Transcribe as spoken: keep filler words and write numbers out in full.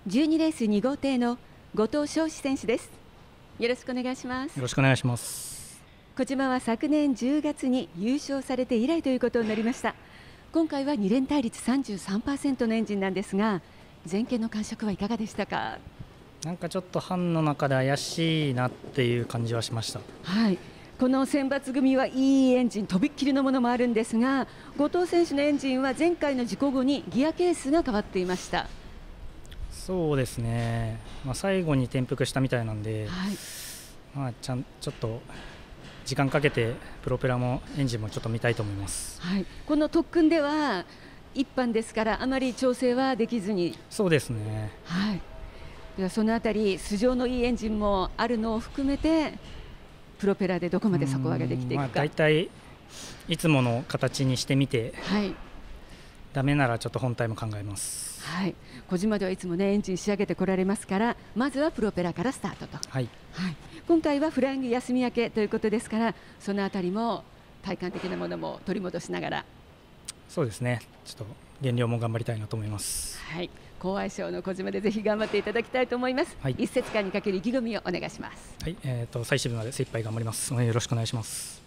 じゅうにレースに号艇の後藤翔志選手です。よろしくお願いします。 よろしくお願いします。 小島は昨年じゅうがつに優勝されて以来ということになりました。今回はに連対率 さんじゅうさんパーセント のエンジンなんですが、前見の感触はいかがでしたか？ なんかちょっと班の中で怪しいなっていう感じはしました。 はい、この選抜組はいいエンジン、とびっきりのものもあるんですが、後藤選手のエンジンは前回の事故後にギアケースが変わっていました。 そうですね、まあ、最後に転覆したみたいなんで、 はい、 まあ、ちゃんちょっと時間かけてプロペラもエンジンもちょっと見たいと思います。 はい、この特訓ではいっぱんですからあまり調整はできずに。 そうですね、 はい、ではそのあたり素性のいいエンジンもあるのを含めてプロペラでどこまで底上げできていくか。 まあ、大体いつもの形にしてみて、 はい、 ダメならちょっと本体も考えます。 はい、小島ではいつも、ね、エンジン仕上げてこられますから、まずはプロペラからスタートと。 はい、 はい、今回はフライング休み明けということですから、そのあたりも体感的なものも取り戻しながら。 そうですね、ちょっと減量も頑張りたいなと思います。 はい、好相性の小島でぜひ頑張っていただきたいと思います。 はい、 一節間にかける意気込みをお願いします。 はい、えーと最終日まで精一杯頑張ります。応援よろしくお願いします。